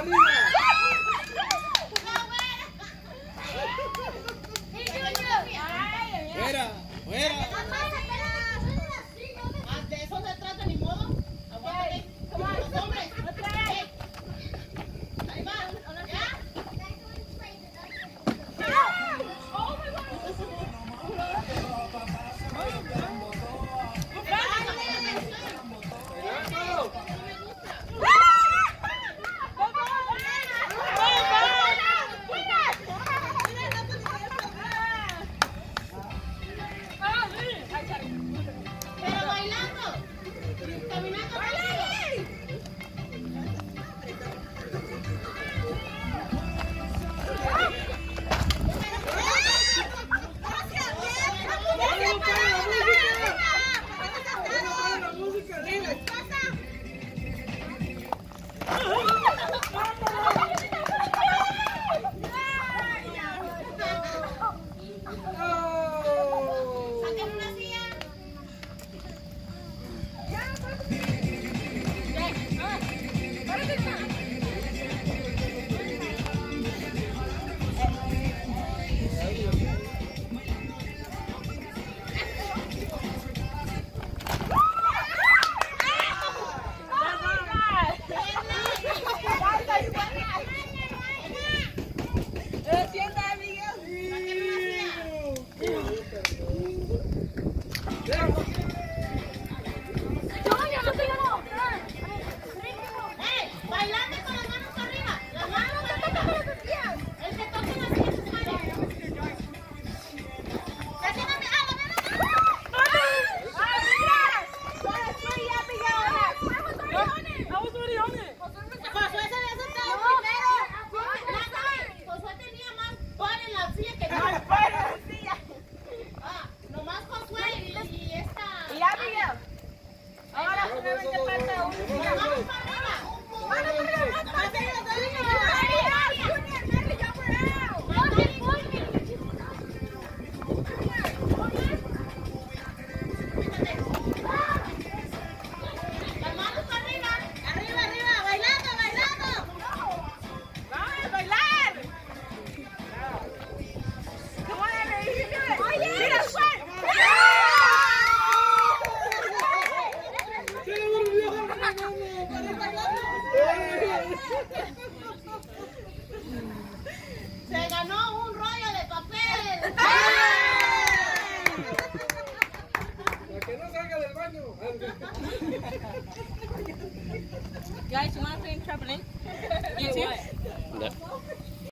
Fuera, fuera. De eso se trata, ni modo. Aguántate. Los hombres. Ahí va. ¿Ya? Pero bailando. Caminando rápido. Saquen una silla. Bailando con las manos arriba. Las manos arriba. El que toque las pies sale. Josué se había sentado primero. Josué tenía más pan en la silla que yo. Nomás Josué y esta. Ahora solamente falta uno. Las manos para arriba. Las manos para arriba. Arriba, arriba. Bailando, bailando. Vamos a bailar. Come on, Emily, you can do it. Oh, yeah. See that sweat? Se ganó un rollo de papel. Para que no salga del baño. Guys, you want to play trampoline? You too? No.